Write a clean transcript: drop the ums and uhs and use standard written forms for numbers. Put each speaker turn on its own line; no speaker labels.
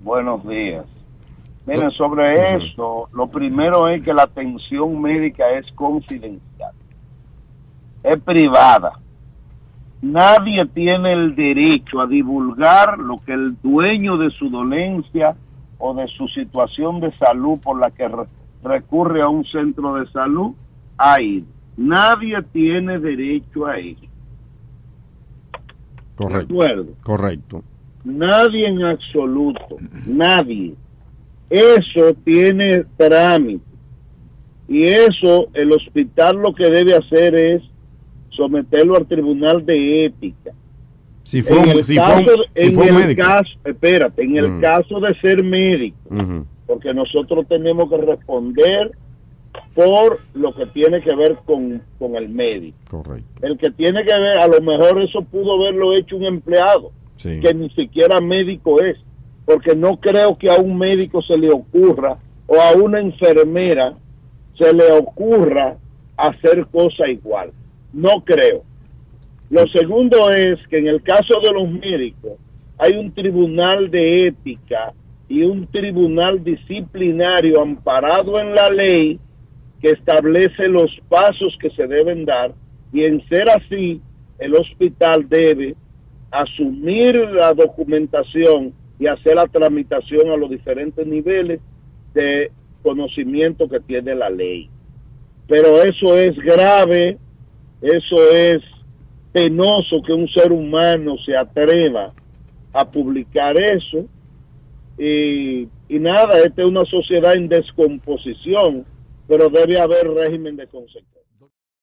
Buenos días. Miren, sobre eso, lo primero es que la atención médica es confidencial, es privada. Nadie tiene el derecho a divulgar lo que el dueño de su dolencia o de su situación de salud por la que recurre a un centro de salud ha ido. Nadie tiene derecho a ello.
Correcto.
¿De acuerdo?
Correcto.
Nadie en absoluto, nadie. Eso tiene trámite. Y eso, el hospital lo que debe hacer es someterlo al tribunal de ética.
Si fue un médico.
Espérate, en el caso de ser médico, porque nosotros tenemos que responder por lo que tiene que ver con el médico.
Correcto.
El que tiene que ver, a lo mejor eso pudo haberlo hecho un empleado,
sí,
que ni siquiera médico es, porque no creo que a un médico se le ocurra, o a una enfermera se le ocurra hacer cosa igual. No creo. Lo segundo es que en el caso de los médicos hay un tribunal de ética y un tribunal disciplinario amparado en la ley que establece los pasos que se deben dar, y en ser así, el hospital debe asumir la documentación y hacer la tramitación a los diferentes niveles de conocimiento que tiene la ley. Pero eso es grave, eso es penoso que un ser humano se atreva a publicar eso, y nada, esta es una sociedad en descomposición, pero debe haber régimen de consecuencias.